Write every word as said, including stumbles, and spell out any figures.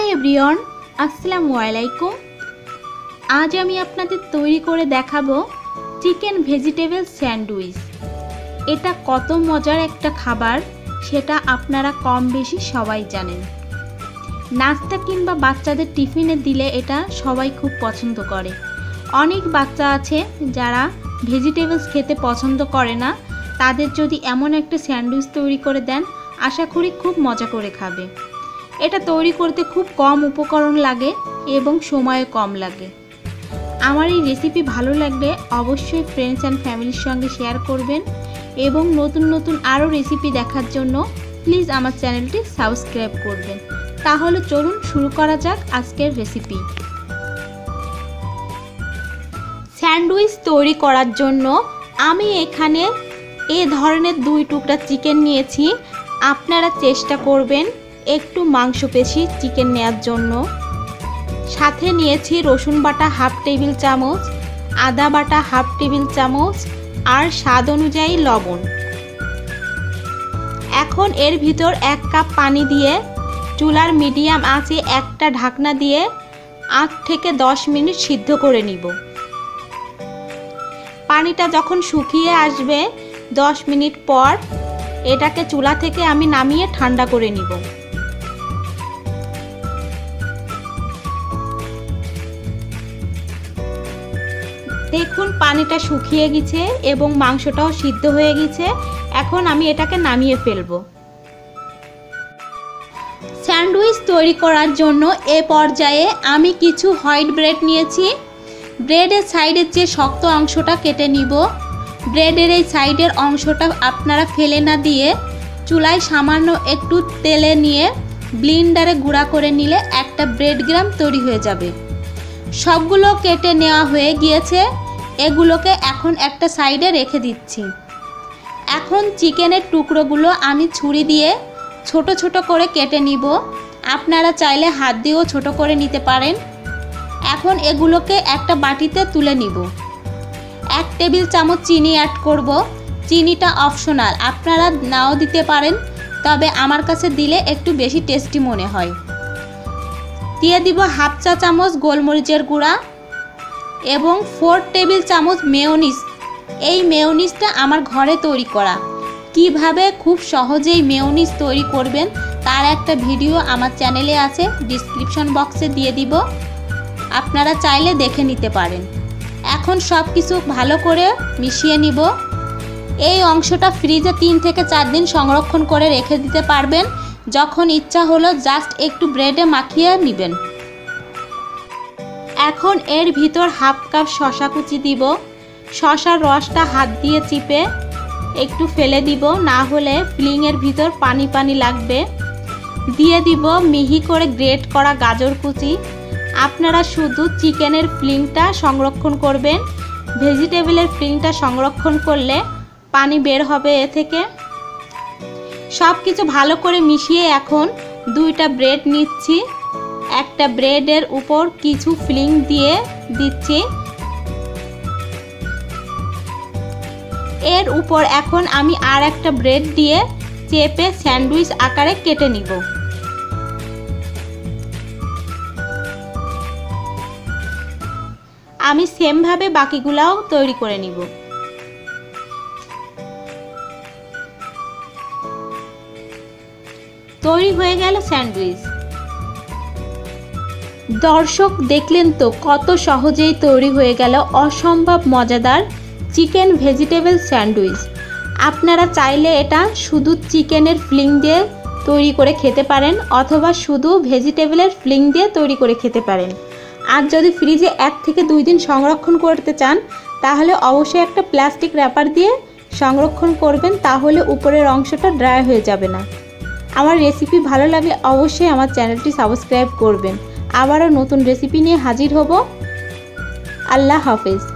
High everyone अस्सलामु आलाइकुम। आज आमी आपनादेर तैरी करे देखाबो चिकेन भेजिटेबल सैंडउइच। एटा कत मजार एकटा खाबार सेटा आपनारा कम बेशी सबाई जानेन। नास्ता किंबा बाच्चादेर टिफिने दिले एटा सबाई खूब पछंद करे। अनेक बाच्चा आछे जारा भेजिटेबल्स खेते पछंद करे ना, तादेर जोदि एमन एकटा सैंडउइच तैरी करे देन आशा करी खूब मजा करे खाबे। এটা তৈরি করতে খুব কম উপকরণ লাগে এবং সময় কম লাগে। আমার এই রেসিপি ভালো লাগলে অবশ্যই ফ্রেন্ডস এন্ড ফ্যামিলির সঙ্গে শেয়ার করবেন এবং নতুন নতুন আরও রেসিপি দেখার জন্য প্লিজ আমার চ্যানেলটি সাবস্ক্রাইব করবেন। তাহলে চলুন শুরু করা যাক আজকের রেসিপি। স্যান্ডউইচ তৈরি করার জন্য আমি এখানে এই ধরনের দুই টুকরা চিকেন নিয়েছি। আপনারা চেষ্টা করবেন একটু মাংসপেশি চিকেন নেয়ার জন্য। সাথে নিয়েছি রসুন বাটা হাফ টেবিল চামচ, আদা বাটা হাফ টেবিল চামচ আর স্বাদ অনুযায়ী লবণ। এখন এর ভিতর এক কাপ পানি দিয়ে চুলার মিডিয়াম আঁচে একটা ঢাকনা দিয়ে আট থেকে দশ মিনিট সিদ্ধ করে নিব। পানিটা যখন শুকিয়ে আসবে দশ মিনিট পর এটাকে চুলা থেকে আমি নামিয়ে ঠান্ডা করে নিব। দেখুন পানিটা শুকিয়ে গেছে এবং মাংসটাও সিদ্ধ হয়ে গেছে। এখন আমি এটাকে নামিয়ে ফেলব। স্যান্ডউইচ তৈরি করার জন্য এ পর্যায়ে আমি কিছু হোয়াইট ব্রেড নিয়েছি। ব্রেডের সাইডের যে শক্ত অংশটা কেটে নিব। ব্রেডের এই সাইডের অংশটা আপনারা ফেলে না দিয়ে চুলায় সামান্য একটু তেলে নিয়ে ব্লেন্ডারে গুঁড়া করে নিলে একটা ব্রেড গ্রাম তৈরি হয়ে যাবে। সবগুলো কেটে নেওয়া হয়ে গিয়েছে। এগুলোকে এখন একটা সাইডে রেখে দিচ্ছি। এখন চিকেনের টুকরোগুলো আমি ছুরি দিয়ে ছোট ছোট করে কেটে নিব। আপনারা চাইলে হাত দিয়েও ছোট করে নিতে পারেন। এখন এগুলোকে একটা বাটিতে তুলে নিব। এক টেবিল চামচ চিনি অ্যাড করব। চিনিটা অপশনাল, আপনারা নাও দিতে পারেন, তবে আমার কাছে দিলে একটু বেশি টেস্টি মনে হয়। দিয়ে দিব হাফ চা চামচ গোলমরিচের গুঁড়া এবং ফোর টেবিল চামচ মেয়োনিজ। এই মেয়োনিজটা আমার ঘরে তৈরি করা। কিভাবে খুব সহজেই মেয়োনিজ তৈরি করবেন তার একটা ভিডিও আমার চ্যানেলে আছে, ডিসক্রিপশন বক্সে দিয়ে দিব, আপনারা চাইলে দেখে নিতে পারেন। এখন সব কিছু ভালো করে মিশিয়ে নিব। এই অংশটা ফ্রিজে তিন থেকে চার দিন সংরক্ষণ করে রেখে দিতে পারবেন। যখন ইচ্ছা হলো জাস্ট একটু ব্রেডে মাখিয়ে নেবেন। এখন এর ভিতর হাফ কাপ শসা কুচি দিব। শসার রসটা হাত দিয়ে চিপে একটু ফেলে দিব, না হলে ফিলিংয়ের ভিতর পানি পানি লাগবে। দিয়ে দিব মিহি করে গ্রেট করা গাজর কুচি। আপনারা শুধু চিকেনের ফিলিংটা সংরক্ষণ করবেন, ভেজিটেবলের ফিলিংটা সংরক্ষণ করলে পানি বের হবে এ থেকে। সব কিছু ভালো করে মিশিয়ে এখন দুইটা ব্রেড নিচ্ছি। একটা ব্রেডের উপর কিছু ফিলিং দিয়ে দিচ্ছি। এর উপর এখন আমি আর একটা ব্রেড দিয়ে চেপে স্যান্ডউইচ আকারে কেটে নিব। আমি সেমভাবে বাকিগুলাও তৈরি করে নিব। তৈরি হয়ে গেল স্যান্ডউইচ। দর্শক দেখলেন তো কত সহজেই তৈরি হয়ে গেল অসম্ভব মজাদার চিকেন ভেজিটেবল স্যান্ডউইচ। আপনারা চাইলে এটা শুধু চিকেনের ফিলিং দিয়ে তৈরি করে খেতে পারেন অথবা শুধু ভেজিটেবলের ফিলিং দিয়ে তৈরি করে খেতে পারেন। আর যদি ফ্রিজে এক থেকে দুই দিন সংরক্ষণ করতে চান তাহলে অবশ্যই একটা প্লাস্টিক র্যাপার দিয়ে সংরক্ষণ করবেন, তাহলে উপরের অংশটা ড্রাই হয়ে যাবে না। আমার রেসিপি ভালো লাগলে অবশ্যই আমার চ্যানেলটি সাবস্ক্রাইব করবেন। আবারও নতুন রেসিপি নিয়ে হাজির হব। আল্লাহ হাফেজ।